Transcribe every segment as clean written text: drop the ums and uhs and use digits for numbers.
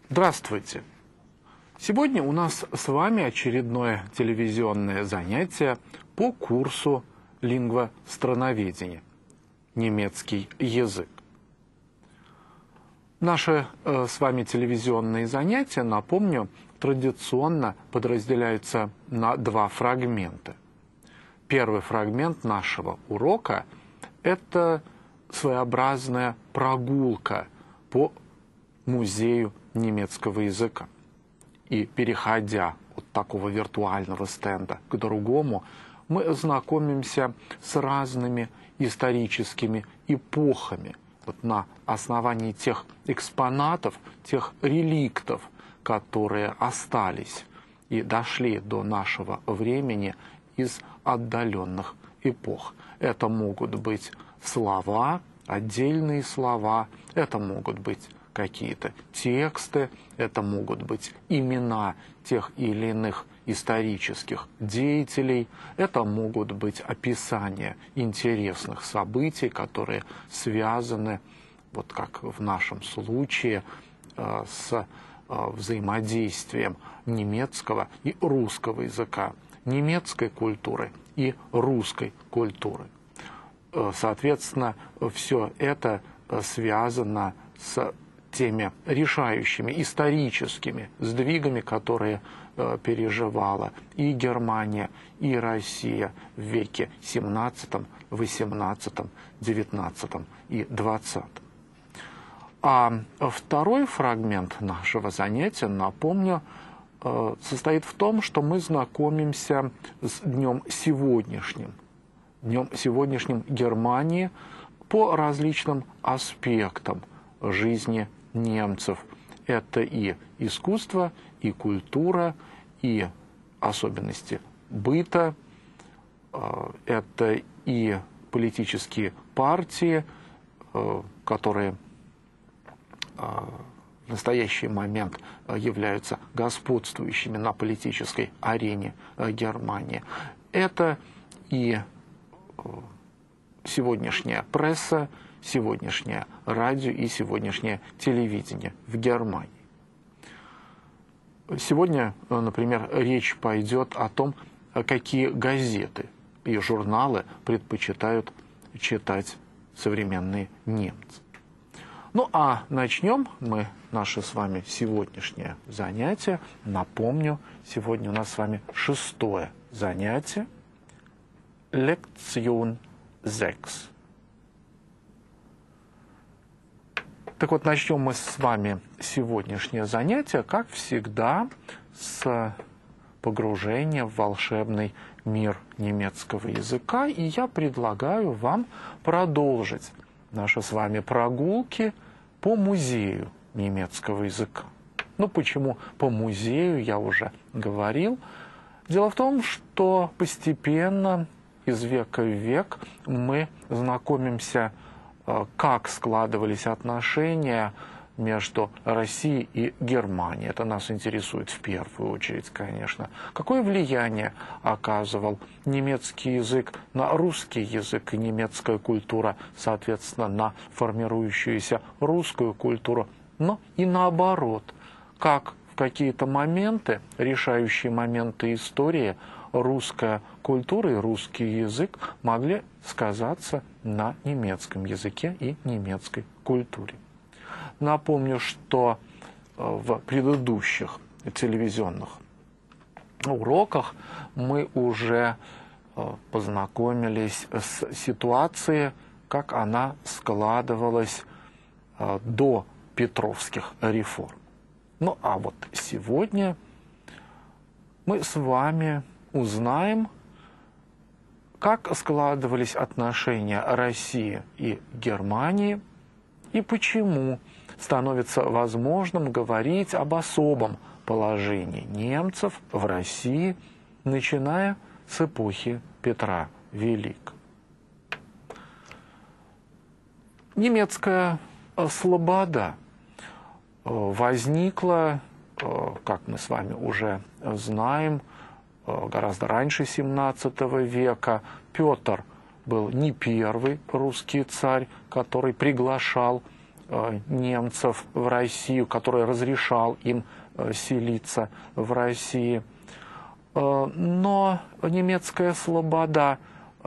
Здравствуйте! Сегодня у нас с вами очередное телевизионное занятие по курсу лингвостроноведения «Немецкий язык». Наши с вами телевизионные занятия, напомню, традиционно подразделяются на два фрагмента. Первый фрагмент нашего урока – это своеобразная прогулка по музею немецкого языка. И переходя от такого виртуального стенда к другому, мы знакомимся с разными историческими эпохами на основании тех экспонатов, тех реликтов, которые остались и дошли до нашего времени из отдаленных эпох. Это могут быть слова, отдельные слова, это могут быть какие-то тексты, это могут быть имена тех или иных исторических деятелей, это могут быть описания интересных событий, которые связаны, вот как в нашем случае, с взаимодействием немецкого и русского языка, немецкой культуры и русской культуры. Соответственно, все это связано с теми решающими историческими сдвигами, которые переживала и Германия, и Россия в веке XVII, XVIII, XIX и XX. А второй фрагмент нашего занятия, напомню, состоит в том, что мы знакомимся с днем сегодняшним Германии по различным аспектам жизни немцев. Это и искусство, и культура, и особенности быта, это и политические партии, которые в настоящий момент являются господствующими на политической арене Германии. Это и сегодняшняя пресса, сегодняшнее радио и сегодняшнее телевидение в Германии. Сегодня, например, речь пойдет о том, какие газеты и журналы предпочитают читать современные немцы. Ну а начнем мы наше с вами сегодняшнее занятие. Напомню, сегодня у нас с вами 6-е занятие. Lektion 6. Так вот, начнем мы с вами сегодняшнее занятие, как всегда, с погружения в волшебный мир немецкого языка. И я предлагаю вам продолжить наши с вами прогулки по музею немецкого языка. Ну, почему по музею, я уже говорил. Дело в том, что постепенно, из века в век, мы знакомимся, как складывались отношения между Россией и Германией. Это нас интересует в первую очередь, конечно. Какое влияние оказывал немецкий язык на русский язык и немецкая культура, соответственно, на формирующуюся русскую культуру, но и наоборот, как в какие-то моменты, решающие моменты истории, русская культура и русский язык могли сказаться на немецком языке и немецкой культуре. Напомню, что в предыдущих телевизионных уроках мы уже познакомились с ситуацией, как она складывалась до Петровских реформ. Ну а вот сегодня мы с вами узнаем, как складывались отношения России и Германии и почему становится возможным говорить об особом положении немцев в России, начиная с эпохи Петра Великого. Немецкая слобода возникла, как мы с вами уже знаем, гораздо раньше XVII века. Петр был не первый русский царь, который приглашал немцев в Россию, который разрешал им селиться в России. Но немецкая слобода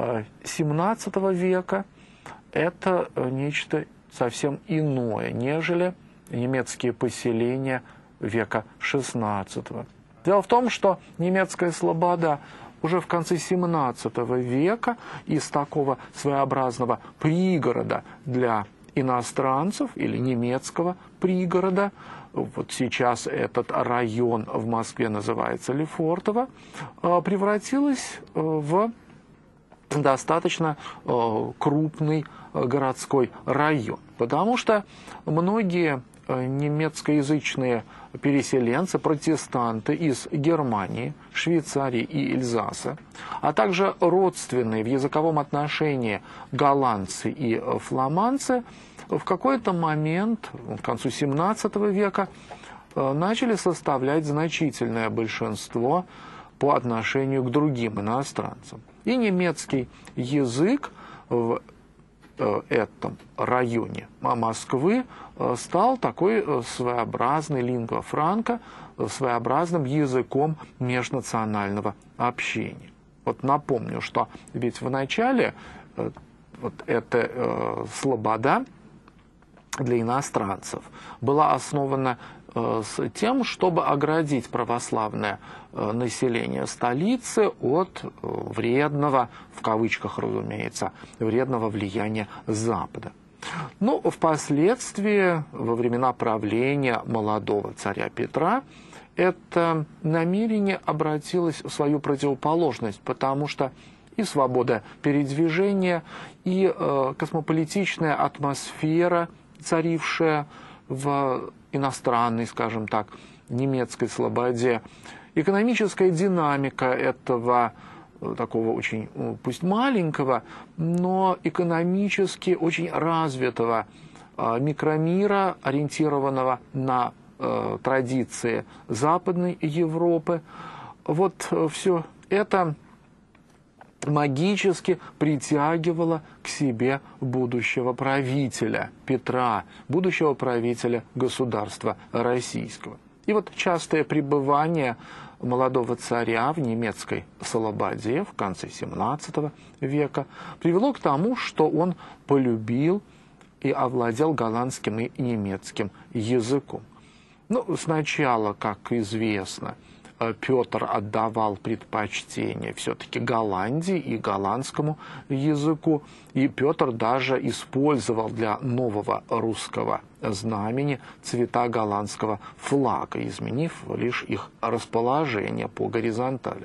XVII века – это нечто совсем иное, нежели немецкие поселения века XVI. Дело в том, что немецкая слобода уже в конце XVII века из такого своеобразного пригорода для иностранцев или немецкого пригорода, вот сейчас этот район в Москве называется Лефортово, превратилась в достаточно крупный городской район, потому что многие немецкоязычные переселенцы, протестанты из Германии, Швейцарии и Эльзаса, а также родственные в языковом отношении голландцы и фламандцы, в какой-то момент, к концу XVII века, начали составлять значительное большинство по отношению к другим иностранцам. И немецкий язык в этом районе Москвы стал такой своеобразной лингва франка, своеобразным языком межнационального общения. Вот напомню, что ведь в начале вот эта слобода для иностранцев была основана с тем, чтобы оградить православное население столицы от вредного, в кавычках, разумеется, вредного влияния Запада. Но впоследствии, во времена правления молодого царя Петра, это намерение обратилось в свою противоположность, потому что и свобода передвижения, и космополитичная атмосфера, царившая в иностранной, скажем так, немецкой слободе, экономическая динамика этого такого очень, пусть маленького, но экономически очень развитого микромира, ориентированного на традиции Западной Европы. Вот все это магически притягивало к себе будущего правителя Петра, будущего правителя государства российского. И вот частое пребывание молодого царя в немецкой слободе в конце XVII века привело к тому, что он полюбил и овладел голландским и немецким языком. Ну, сначала, как известно, Петр отдавал предпочтение все-таки Голландии и голландскому языку, и Петр даже использовал для нового русского знамени цвета голландского флага, изменив лишь их расположение по горизонтали.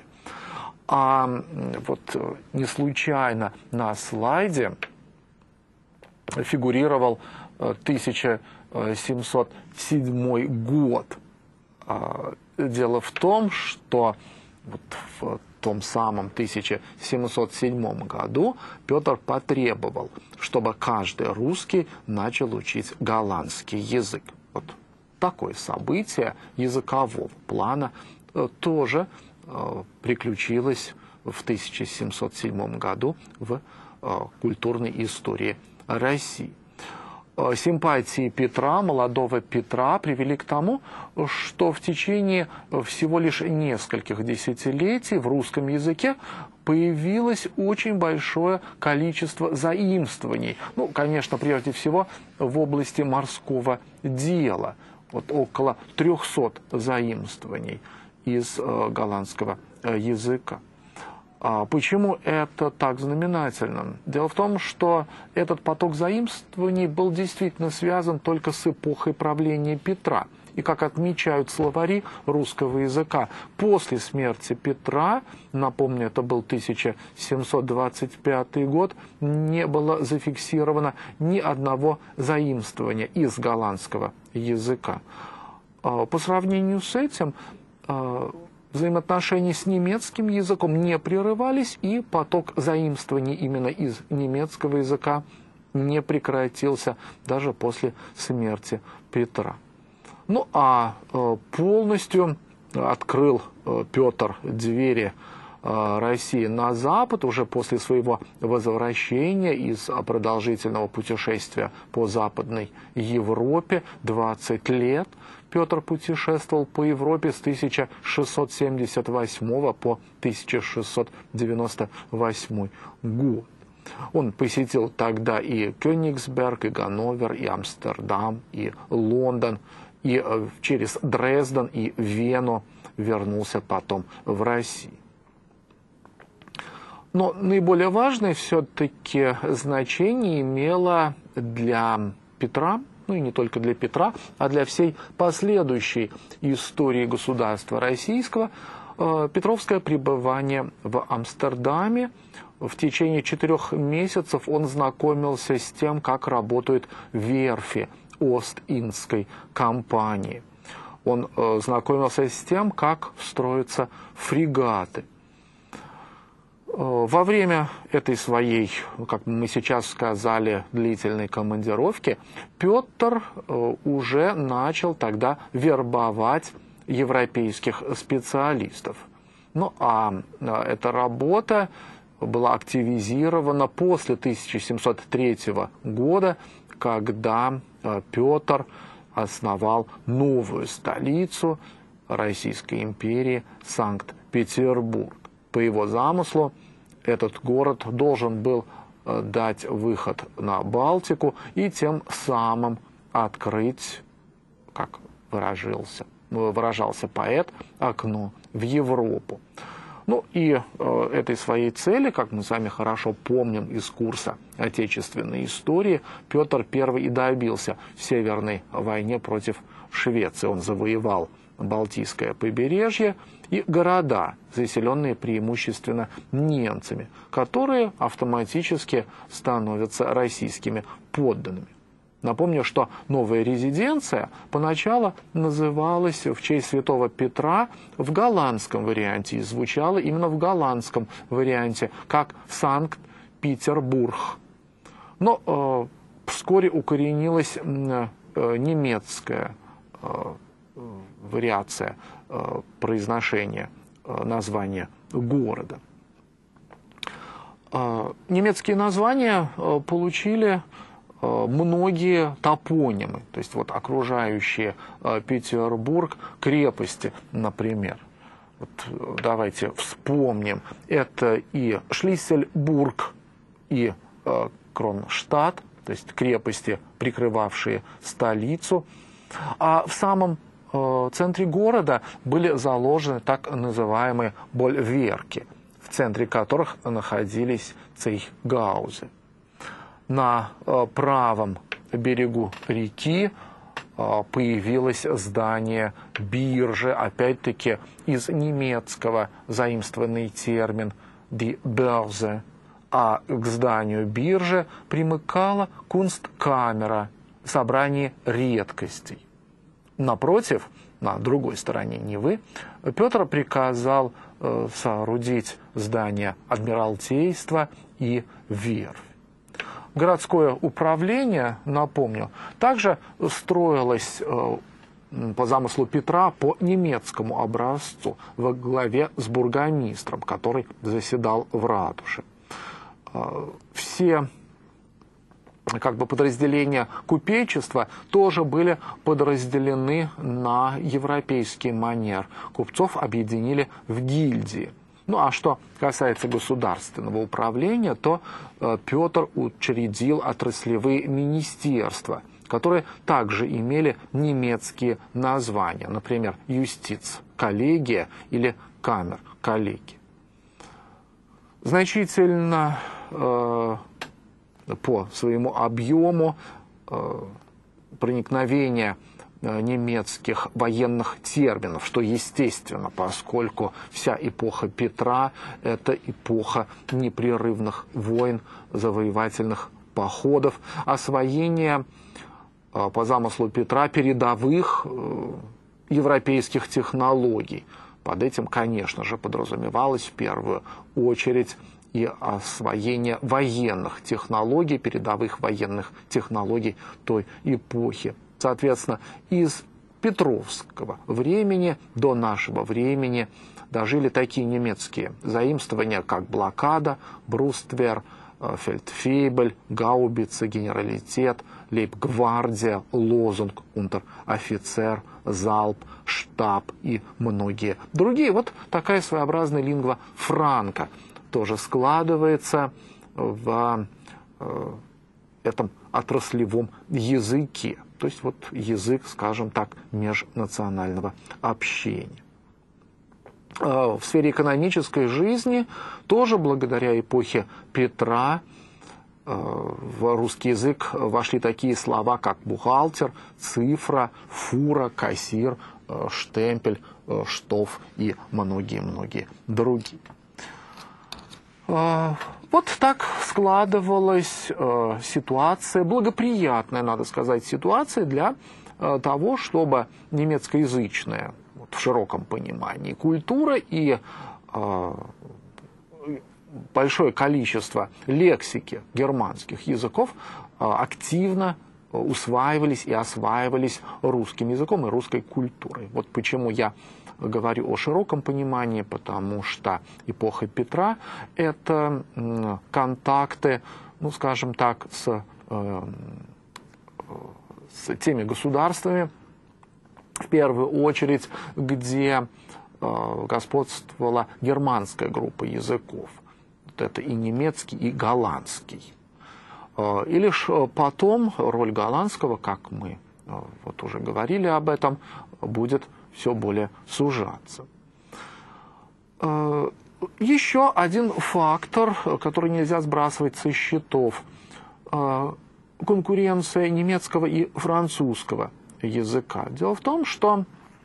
А вот не случайно на слайде фигурировал 1707 год. Дело в том, что вот в том самом 1707 году Петр потребовал, чтобы каждый русский начал учить голландский язык. Вот такое событие языкового плана тоже приключилось в 1707 году в культурной истории России. Симпатии Петра, молодого Петра, привели к тому, что в течение всего лишь нескольких десятилетий в русском языке появилось очень большое количество заимствований. Ну, конечно, прежде всего в области морского дела. Вот около 300 заимствований из голландского языка. Почему это так знаменательно? Дело в том, что этот поток заимствований был действительно связан только с эпохой правления Петра. И, как отмечают словари русского языка, после смерти Петра, напомню, это был 1725 год, не было зафиксировано ни одного заимствования из голландского языка. По сравнению с этим, взаимоотношения с немецким языком не прерывались, и поток заимствований именно из немецкого языка не прекратился даже после смерти Петра. Ну а полностью открыл Петр двери России на Запад уже после своего возвращения из продолжительного путешествия по Западной Европе. 20 лет Петр путешествовал по Европе с 1678 по 1698 год. Он посетил тогда и Кёнигсберг, и Ганновер, и Амстердам, и Лондон, и через Дрезден и Вену вернулся потом в Россию. Но наиболее важное все-таки значение имело для Петра, ну и не только для Петра, а для всей последующей истории государства российского, петровское пребывание в Амстердаме. В течение 4 месяцев он знакомился с тем, как работают верфи Ост-Индской компании. Он знакомился с тем, как строятся фрегаты. Во время этой своей, как мы сейчас сказали, длительной командировки, Петр уже начал тогда вербовать европейских специалистов. Ну а эта работа была активизирована после 1703 года, когда Петр основал новую столицу Российской империи Санкт-Петербург. По его замыслу, этот город должен был дать выход на Балтику и тем самым открыть, как выражался поэт, окно в Европу. Ну и этой своей цели, как мы с вами хорошо помним из курса отечественной истории, Петр I и добился в Северной войне против Швеции. Он завоевал Балтийское побережье и города, заселенные преимущественно немцами, которые автоматически становятся российскими подданными. Напомню, что новая резиденция поначалу называлась в честь святого Петра в голландском варианте и звучала именно в голландском варианте как Санкт-Петербург. Но вскоре укоренилась немецкая вариация произношения названия города. Немецкие названия получили многие топонимы, то есть вот окружающие Петербург крепости, например. Вот давайте вспомним, это и Шлиссельбург, и Кронштадт, то есть крепости, прикрывавшие столицу. А в самом центре города были заложены так называемые больверки, в центре которых находились цейхгаузы. На правом берегу реки появилось здание биржи, опять-таки из немецкого заимствованный термин «die Börse», а к зданию биржи примыкала кунсткамера, собрание редкостей. Напротив, на другой стороне Невы, Петр приказал соорудить здания Адмиралтейства и верфь. Городское управление, напомню, также строилось по замыслу Петра по немецкому образцу во главе с бургомистром, который заседал в ратуше. Все подразделения купечества тоже были подразделены на европейский манер. Купцов объединили в гильдии. Ну а что касается государственного управления, то Петр учредил отраслевые министерства, которые также имели немецкие названия, например, юстиц-коллегия или камер-коллегия. Значительно по своему объему проникновение немецких военных терминов, что естественно, поскольку вся эпоха Петра – это эпоха непрерывных войн, завоевательных походов, освоение по замыслу Петра передовых европейских технологий. Под этим, конечно же, подразумевалось в первую очередь и освоение военных технологий, передовых военных технологий той эпохи. Соответственно, из Петровского времени до нашего времени дожили такие немецкие заимствования, как блокада, бруствер, фельдфебель, гаубица, генералитет, лейбгвардия, лозунг, унтер-офицер, залп, штаб и многие другие. Вот такая своеобразная лингва франка тоже складывается в этом отраслевом языке. То есть вот язык, скажем так, межнационального общения. В сфере экономической жизни тоже благодаря эпохе Петра в русский язык вошли такие слова, как бухгалтер, цифра, фура, кассир, штемпель, штоф и многие-многие другие. Вот так складывалась ситуация, благоприятная, надо сказать, ситуация для того, чтобы немецкоязычная, вот в широком понимании, культура и большое количество лексики германских языков активно усваивались и осваивались русским языком и русской культурой. Вот почему я говорю о широком понимании, потому что эпоха Петра – это контакты, ну, скажем так, с теми государствами, в первую очередь, где господствовала германская группа языков. Вот это и немецкий, и голландский. И лишь потом роль голландского, как мы вот уже говорили об этом, будет все более сужаться. Еще один фактор, который нельзя сбрасывать со счетов – конкуренция немецкого и французского языка. Дело в том, что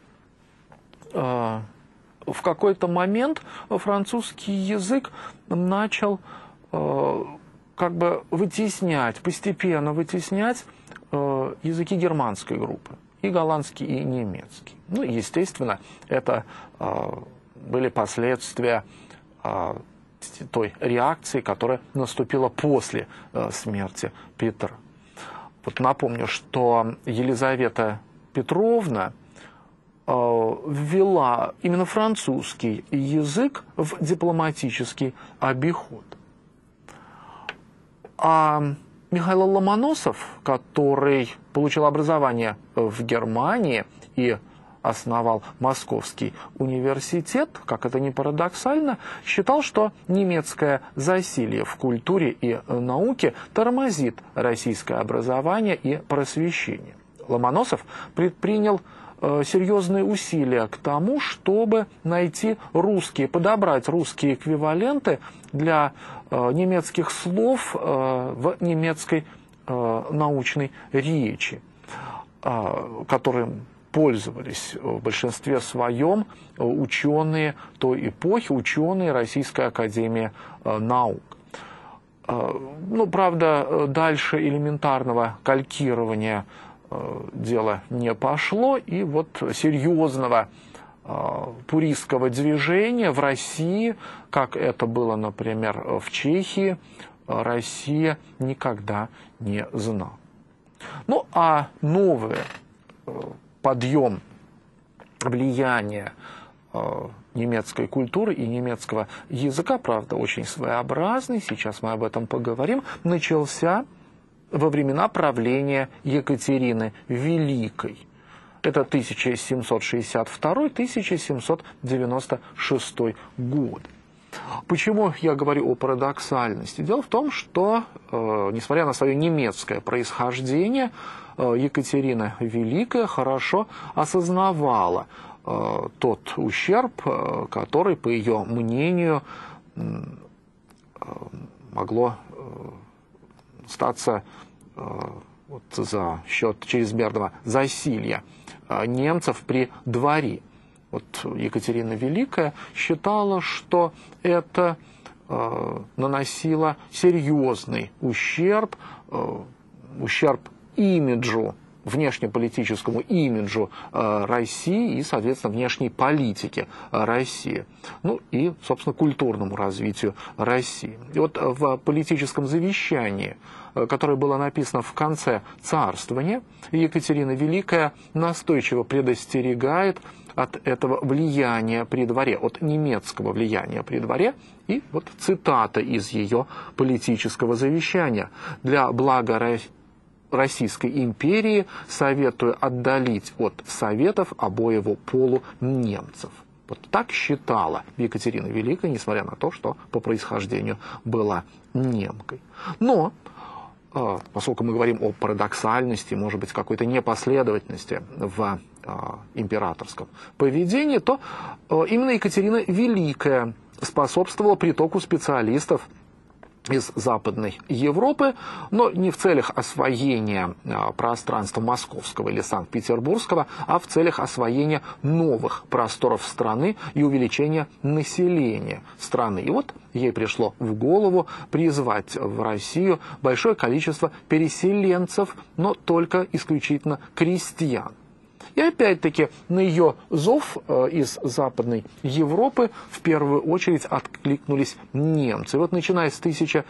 в какой-то момент французский язык начал как бы вытеснять, постепенно вытеснять языки германской группы, и голландский, и немецкий. Ну, естественно, это были последствия той реакции, которая наступила после смерти Петра. Вот напомню, что Елизавета Петровна ввела именно французский язык в дипломатический обиход. А Михаил Ломоносов, который получил образование в Германии и основал Московский университет, как это ни парадоксально, считал, что немецкое засилье в культуре и науке тормозит российское образование и просвещение. Ломоносов предпринял серьезные усилия к тому, чтобы найти подобрать русские эквиваленты для немецких слов в немецкой научной речи, которым пользовались в большинстве своем ученые той эпохи, ученые Российской академии наук. Ну, правда, дальше элементарного калькирования дело не пошло, и вот серьезного пуристского движения в России, как это было, например, в Чехии, Россия никогда не знала. Ну, а новый подъем влияния немецкой культуры и немецкого языка, правда, очень своеобразный, сейчас мы об этом поговорим, начался во времена правления Екатерины Великой. Это 1762-1796 год. Почему я говорю о парадоксальности? Дело в том, что, несмотря на свое немецкое происхождение, Екатерина Великая хорошо осознавала тот ущерб, который, по ее мнению, могло статься вот за счет чрезмерного засилья немцев при дворе. Вот Екатерина Великая считала, что это наносило серьезный ущерб имиджу, внешнеполитическому имиджу России и, соответственно, внешней политике России. Ну и, собственно, культурному развитию России. И вот в политическом завещании которое было написано в конце царствования, Екатерина Великая настойчиво предостерегает от этого влияния при дворе, от немецкого влияния при дворе. И вот цитата из ее политического завещания: «Для блага Российской империи советую отдалить от советов обоего полу немцев». Вот так считала Екатерина Великая, несмотря на то, что по происхождению была немкой. Но, поскольку мы говорим о парадоксальности, может быть, какой-то непоследовательности в императорском поведении, то именно Екатерина Великая способствовала притоку специалистов из Западной Европы, но не в целях освоения пространства московского или Санкт-Петербургского, а в целях освоения новых просторов страны и увеличения населения страны. И вот ей пришло в голову призвать в Россию большое количество переселенцев, но только исключительно крестьян. И опять-таки на ее зов из Западной Европы в первую очередь откликнулись немцы. И вот начиная с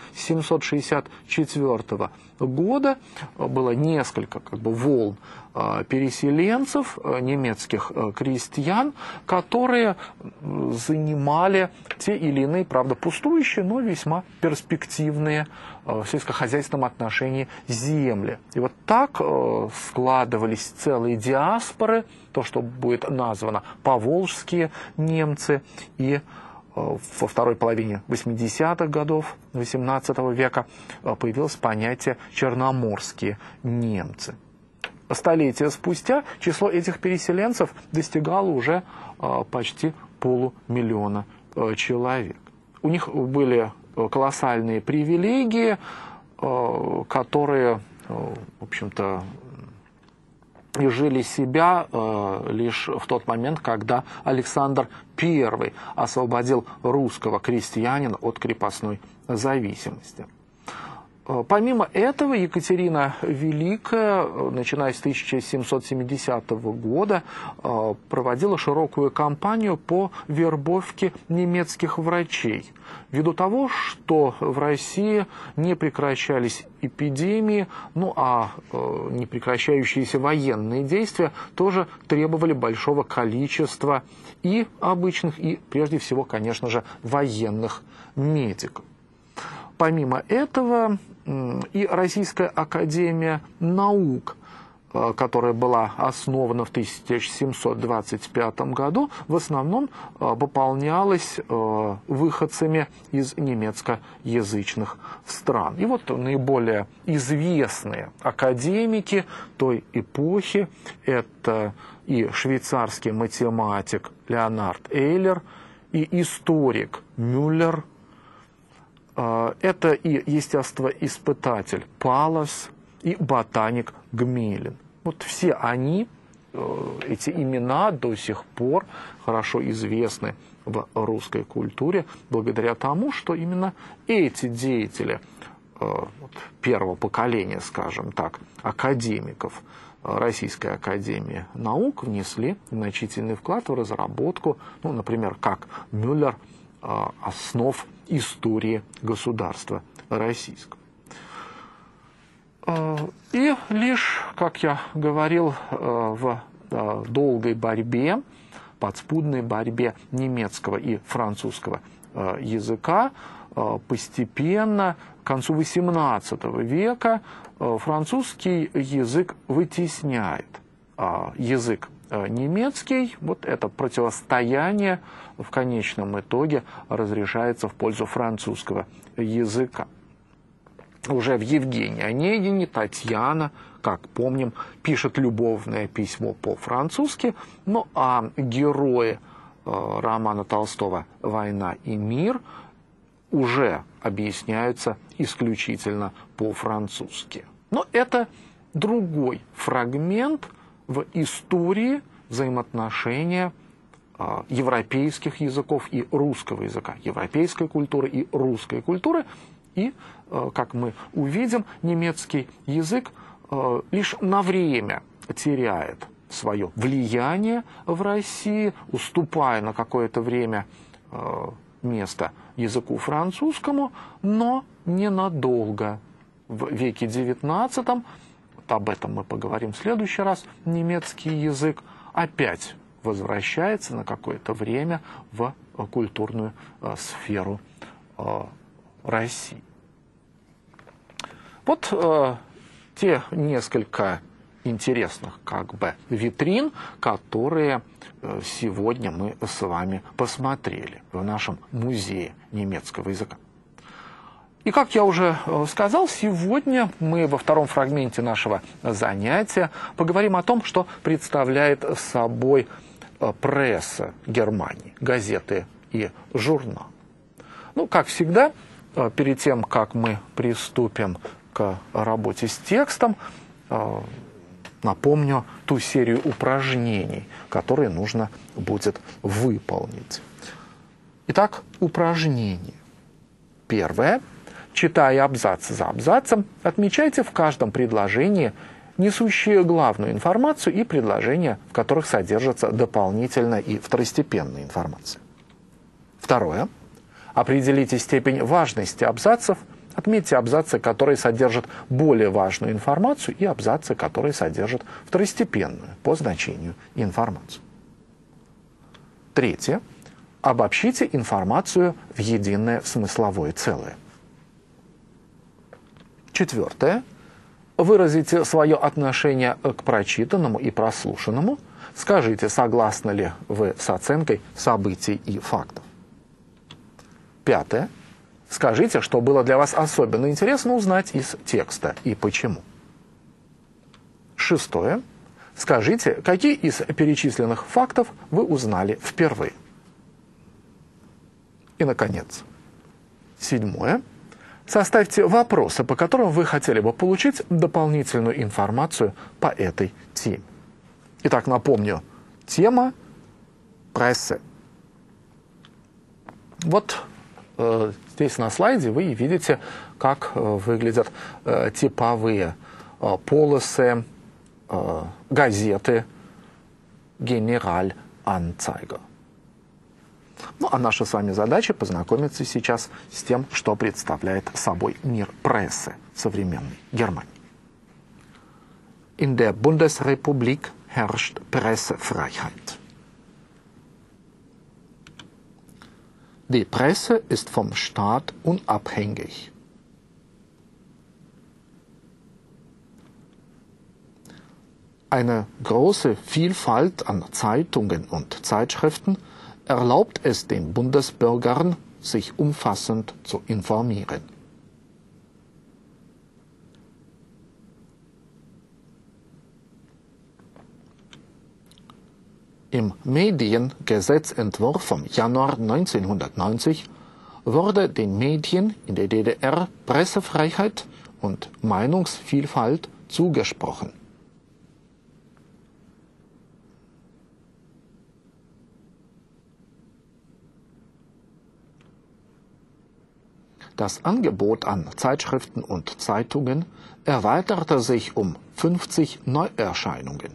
1764 года было несколько волн переселенцев, немецких крестьян, которые занимали те или иные, правда, пустующие, но весьма перспективные в сельскохозяйственном отношении земли. И вот так складывались целые диаспоры, то, что будет названо поволжские немцы, и во второй половине 80-х годов XVIII века появилось понятие «черноморские немцы». Столетия спустя число этих переселенцев достигало уже почти полумиллиона человек. У них были колоссальные привилегии, которые, в общем-то, изжили себя лишь в тот момент, когда Александр I освободил русского крестьянина от крепостной зависимости. Помимо этого, Екатерина Великая, начиная с 1770 года, проводила широкую кампанию по вербовке немецких врачей. Ввиду того, что в России не прекращались эпидемии, ну а непрекращающиеся военные действия тоже требовали большого количества и обычных, и прежде всего, конечно же, военных медиков. Помимо этого, и Российская академия наук, которая была основана в 1725 году, в основном пополнялась выходцами из немецкоязычных стран. И вот наиболее известные академики той эпохи – это и швейцарский математик Леонард Эйлер, и историк Мюллер, это и естествоиспытатель Паллас, и ботаник Гмелин. Вот все они, эти имена до сих пор хорошо известны в русской культуре, благодаря тому, что именно эти деятели первого поколения, скажем так, академиков Российской академии наук внесли значительный вклад в разработку, ну, например, как Мюллер, основ истории государства российского. И лишь, как я говорил, в долгой борьбе, подспудной борьбе немецкого и французского языка, постепенно к концу XVIII века французский язык вытесняет язык немецкий. Вот это противостояние в конечном итоге разрешается в пользу французского языка. Уже в Евгении Онегине Татьяна, как помним, пишет любовное письмо по-французски, ну а герои романа Толстого «Война и мир» уже объясняются исключительно по-французски. Но это другой фрагмент в истории взаимоотношения европейских языков и русского языка, европейской культуры и русской культуры. И, как мы увидим, немецкий язык лишь на время теряет свое влияние в России, уступая на какое-то время место языку французскому, но ненадолго. в веке XIX, об этом мы поговорим в следующий раз, немецкий язык опять возвращается на какое-то время в культурную сферу России. Вот те несколько интересных витрин, которые сегодня мы с вами посмотрели в нашем музее немецкого языка. И как я уже сказал, сегодня мы во втором фрагменте нашего занятия поговорим о том, что представляет собой пресса Германии, газеты и журналы. Ну, как всегда, перед тем, как мы приступим к работе с текстом, напомню ту серию упражнений, которые нужно будет выполнить. Итак, упражнение. Первое. Читая абзац за абзацем, отмечайте в каждом предложении несущие главную информацию и предложения, в которых содержится дополнительная и второстепенная информация. Второе. Определите степень важности абзацев. Отметьте абзацы, которые содержат более важную информацию, и абзацы, которые содержат второстепенную по значению информацию. Третье. Обобщите информацию в единое смысловое целое. Четвертое. Выразите свое отношение к прочитанному и прослушанному. Скажите, согласны ли вы с оценкой событий и фактов. Пятое. Скажите, что было для вас особенно интересно узнать из текста и почему. Шестое. Скажите, какие из перечисленных фактов вы узнали впервые. И, наконец, седьмое. Составьте вопросы, по которым вы хотели бы получить дополнительную информацию по этой теме. Итак, напомню, тема прессы. Вот здесь на слайде вы видите, как выглядят типовые полосы газеты «Генераль Анцайгер». Ну, а наша с вами задача познакомиться сейчас с тем, что представляет собой мир прессы современной Германии. In der Bundesrepublik herrscht Pressefreiheit. Die Presse ist vom Staat unabhängig. Eine große Vielfalt an Zeitungen und Zeitschriften erlaubt es den Bundesbürgern, sich umfassend zu informieren. Im Mediengesetzentwurf vom Januar 1990 wurde den Medien in der DDR Pressefreiheit und Meinungsvielfalt zugesprochen. Das Angebot an Zeitschriften und Zeitungen erweiterte sich um 50 Neuerscheinungen.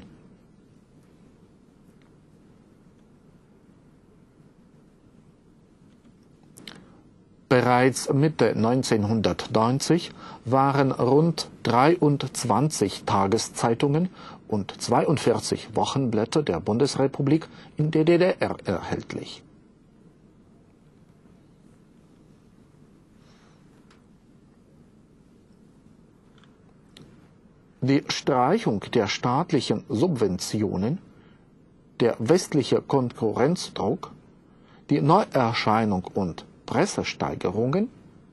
Bereits Mitte 1990 waren rund 23 Tageszeitungen und 42 Wochenblätter der Bundesrepublik in der DDR erhältlich. Die Streichung der staatlichen Subventionen, der westliche Konkurrenzdruck, die Neuerscheinung und Pressesteigerungen,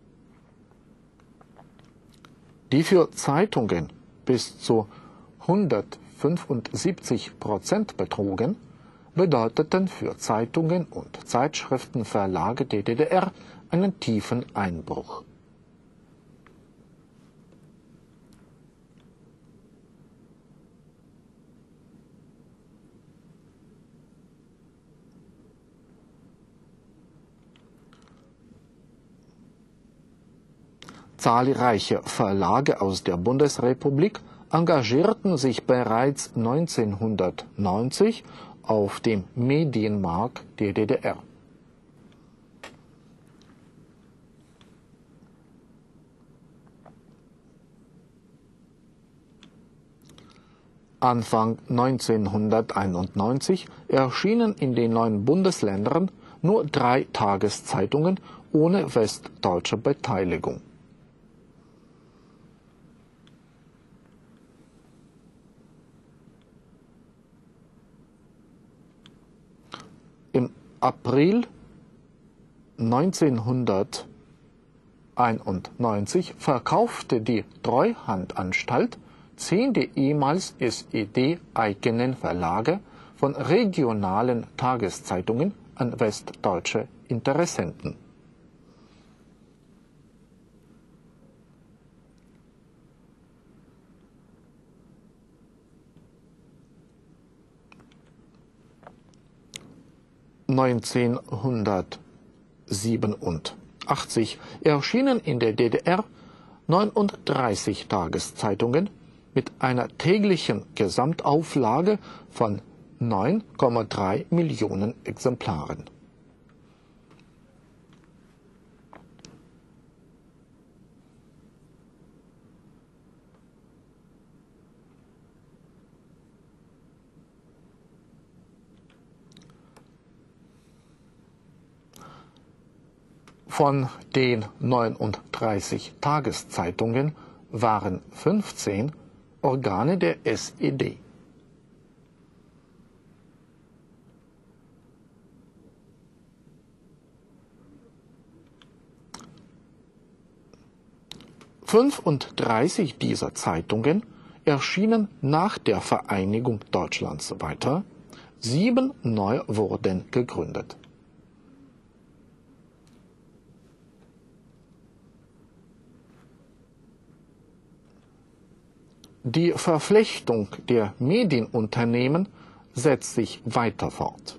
die für Zeitungen bis zu 175% betrugen, bedeuteten für Zeitungen und Zeitschriftenverlage der DDR einen tiefen Einbruch. Zahlreiche Verlage aus der Bundesrepublik engagierten sich bereits 1990 auf dem Medienmarkt der DDR. Anfang 1991 erschienen in den 9 Bundesländern nur 3 Tageszeitungen ohne westdeutsche Beteiligung. Im April 1991 verkaufte die Treuhandanstalt 10 der ehemals SED-eigenen Verlage von regionalen Tageszeitungen an westdeutsche Interessenten. (1987) erschienen in der DDR 39 Tageszeitungen mit einer täglichen Gesamtauflage von 9,3 Millionen Exemplaren. Von den 39 Tageszeitungen waren 15 Organe der SED. ...35 dieser Zeitungen erschienen nach der Vereinigung Deutschlands weiter, 7 neu wurden gegründet. Die Verflechtung der Medienunternehmen setzt sich weiter fort.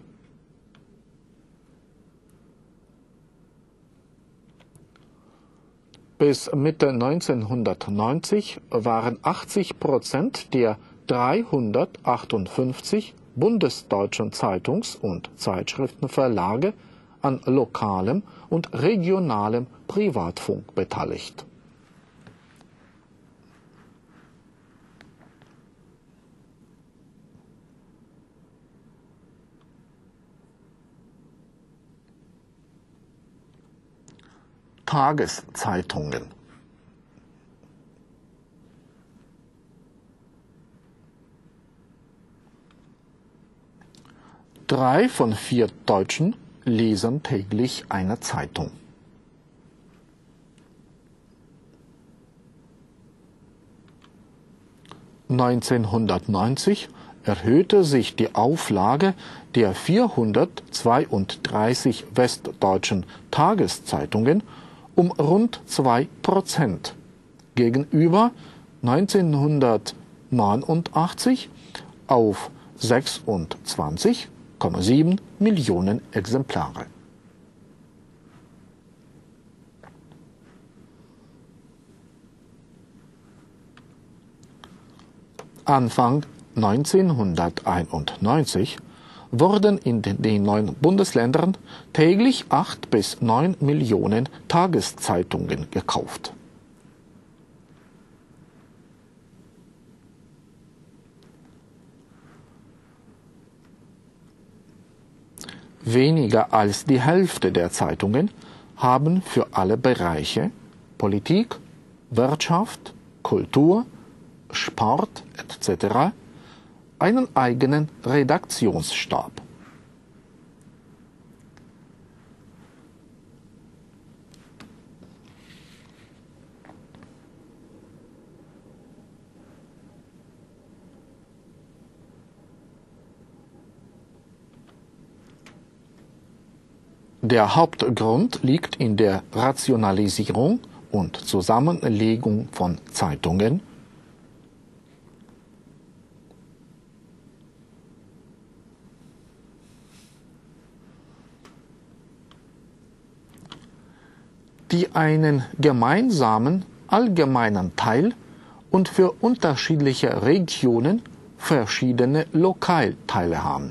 Bis Mitte 1990 waren 80% der 358 bundesdeutschen Zeitungs- und Zeitschriftenverlage an lokalem und regionalem Privatfunk beteiligt. Tageszeitungen. Drei von 4 Deutschen lesen täglich eine Zeitung. (1990) erhöhte sich die Auflage der 432 westdeutschen Tageszeitungen um rund 2% gegenüber 1989 auf 26,7 Millionen Exemplare. Anfang 1991 wurden in den 9 Bundesländern täglich 8 bis 9 Millionen Tageszeitungen gekauft. Weniger als die Hälfte der Zeitungen haben für alle Bereiche Politik, Wirtschaft, Kultur, Sport etc. einen eigenen Redaktionsstab. Der Hauptgrund liegt in der Rationalisierung und Zusammenlegung von Zeitungen, die einen gemeinsamen allgemeinen Teil und für unterschiedliche Regionen verschiedene Lokalteile haben.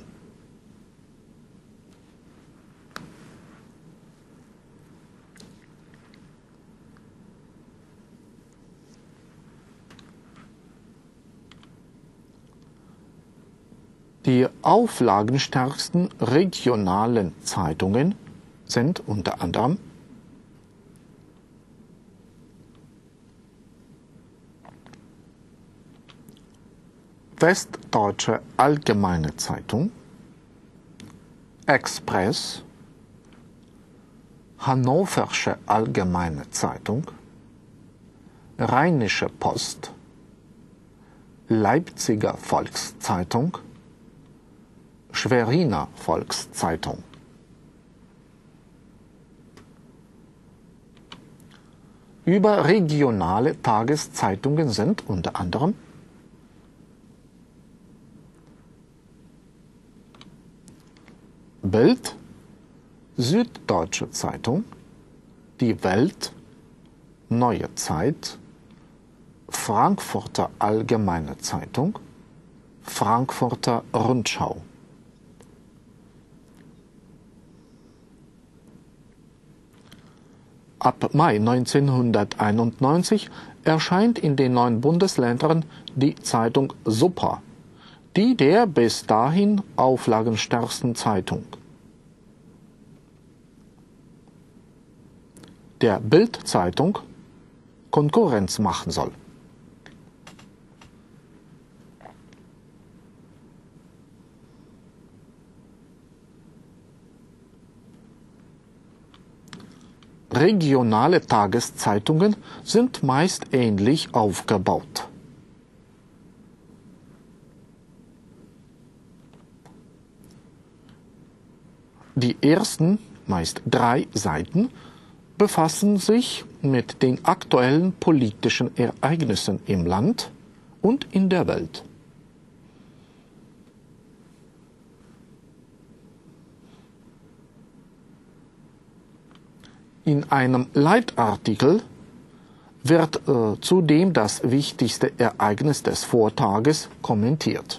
Die auflagenstärksten regionalen Zeitungen sind unter anderem Westdeutsche Allgemeine Zeitung, Express, Hannoversche Allgemeine Zeitung, Rheinische Post, Leipziger Volkszeitung, Schweriner Volkszeitung. Überregionale Tageszeitungen sind unter anderem Bild, Süddeutsche Zeitung, Die Welt, Neue Zeit, Frankfurter Allgemeine Zeitung, Frankfurter Rundschau. Ab Mai 1991 erscheint in den 9 Bundesländern die Zeitung Super, die der bis dahin auflagenstärksten Zeitung. Der Bild-Zeitung Konkurrenz machen soll. Regionale Tageszeitungen sind meist ähnlich aufgebaut. Die ersten, meist 3 Seiten, befassen sich mit den aktuellen politischen Ereignissen im Land und in der Welt. In einem Leitartikel wird zudem das wichtigste Ereignis des Vortages kommentiert.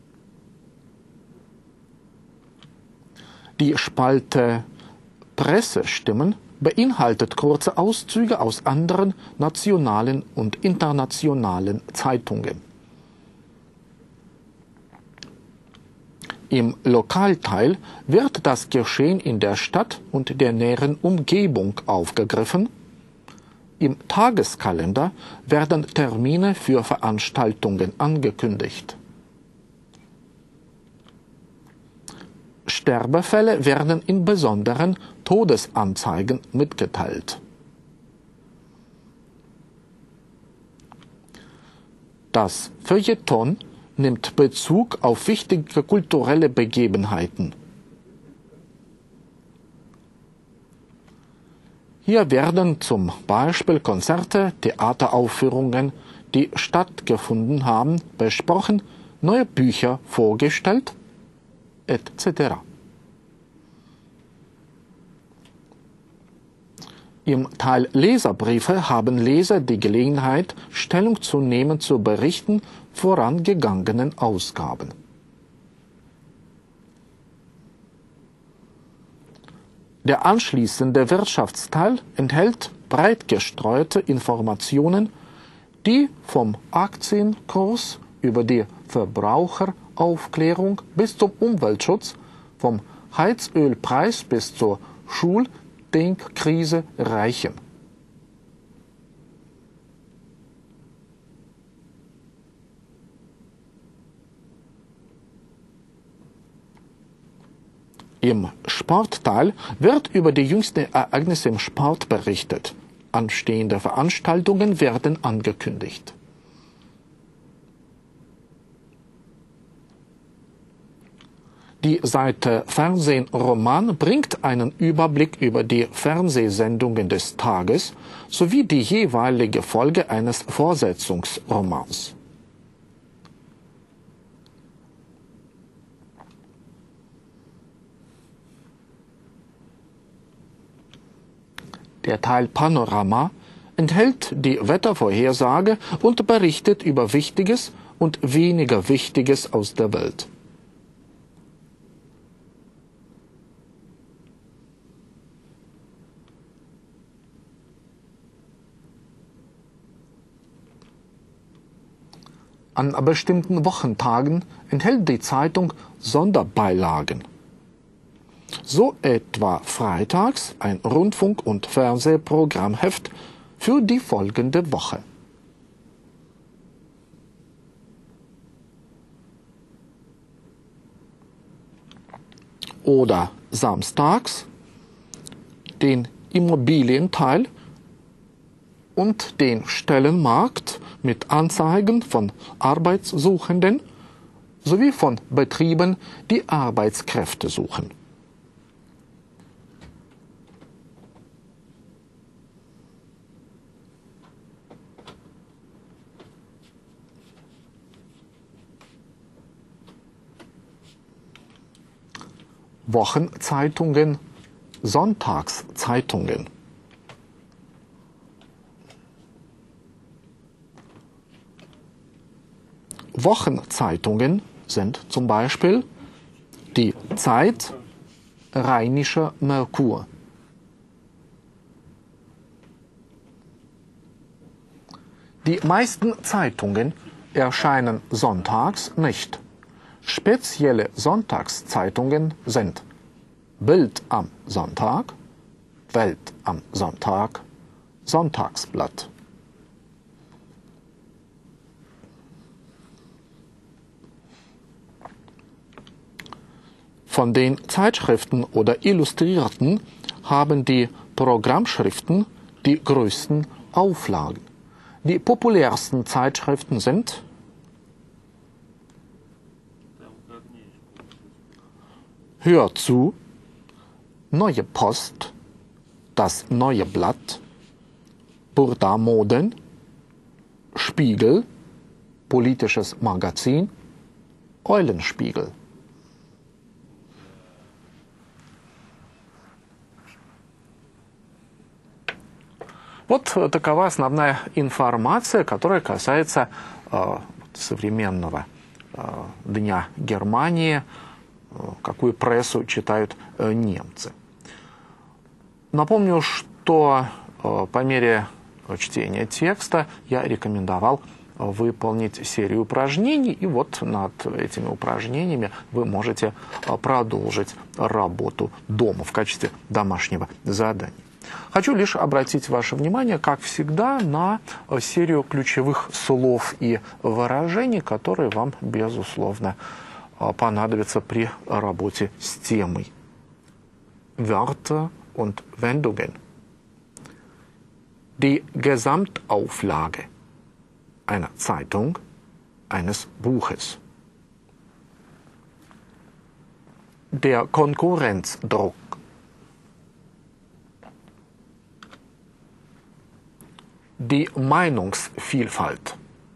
Die Spalte Pressestimmen beinhaltet kurze Auszüge aus anderen nationalen und internationalen Zeitungen. Im Lokalteil wird das Geschehen in der Stadt und der näheren Umgebung aufgegriffen. Im Tageskalender werden Termine für Veranstaltungen angekündigt. Sterbefälle werden in besonderen Todesanzeigen mitgeteilt. Das Feuilleton nimmt Bezug auf wichtige kulturelle Begebenheiten. Hier werden zum Beispiel Konzerte, Theateraufführungen, die stattgefunden haben, besprochen, neue Bücher vorgestellt, etc. Im Teil Leserbriefe haben Leser die Gelegenheit, Stellung zu nehmen zu Berichten vorangegangenen Ausgaben. Der anschließende Wirtschaftsteil enthält breit gestreute Informationen, die vom Aktienkurs über die Verbraucheraufklärung bis zum Umweltschutz, vom Heizölpreis bis zur Schuldenkkrise reichen. Im Sportteil wird über die jüngsten Ereignisse im Sport berichtet. Anstehende Veranstaltungen werden angekündigt. Die Seite Fernsehen Roman bringt einen Überblick über die Fernsehsendungen des Tages sowie die jeweilige Folge eines Fortsetzungsromans. Der Teil Panorama enthält die Wettervorhersage und berichtet über Wichtiges und weniger Wichtiges aus der Welt. An bestimmten Wochentagen enthält die Zeitung Sonderbeilagen. So etwa freitags ein Rundfunk- und Fernsehprogrammheft für die folgende Woche. Oder samstags den Immobilienteil und den Stellenmarkt mit Anzeigen von Arbeitssuchenden sowie von Betrieben, die Arbeitskräfte suchen. Wochenzeitungen, Sonntagszeitungen. Wochenzeitungen sind zum Beispiel die Zeit, Rheinischer Merkur. Die meisten Zeitungen erscheinen sonntags nicht. Spezielle Sonntagszeitungen sind Bild am Sonntag, Welt am Sonntag, Sonntagsblatt. Von den Zeitschriften oder Illustrierten haben die Programmschriften die größten Auflagen. Die populärsten Zeitschriften sind Hör zu, Neue Post, Das Neue Blatt, Burda Moden, Spiegel, Politisches Magazin, Eulenspiegel. Вот такова основная информация, которая касается современного дня Германии, какую прессу читают немцы. Напомню, что по мере чтения текста я рекомендовал выполнить серию упражнений, и вот над этими упражнениями вы можете продолжить работу дома в качестве домашнего задания. Хочу лишь обратить ваше внимание, как всегда, на серию ключевых слов и выражений, которые вам, безусловно, понадобятся при работе с темой. Wörter und Wendungen. Die Gesamtauflage einer Zeitung, eines Buches. Der Konkurrenzdruck. Die Meinungsvielfalt.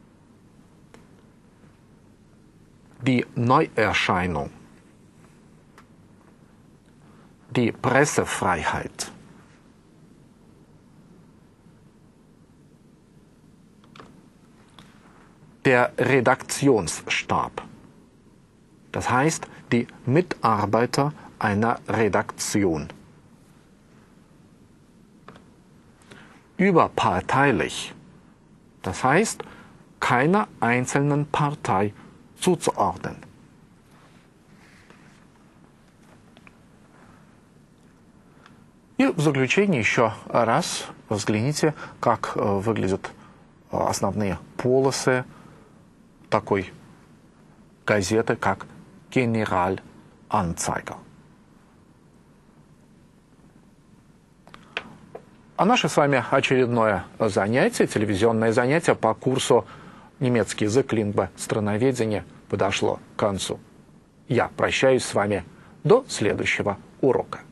Die Neuerscheinung. Die Pressefreiheit. Der Redaktionsstab. Das heißt, die Mitarbeiter einer Redaktion. Überparteilich. Das heißt, keiner einzelnen Partei zuzuordnen. И в заключение еще раз взгляните, как выглядят основные полосы такой газеты, как Generalanzeiger. А наше с вами очередное занятие, телевизионное занятие по курсу «Немецкий язык, лингва, страноведение» подошло к концу. Я прощаюсь с вами до следующего урока.